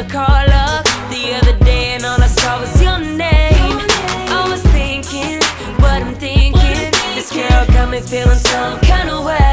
a call up the other day and all I saw was your name. I was thinking what I'm thinking. This girl got me feeling some kind of way.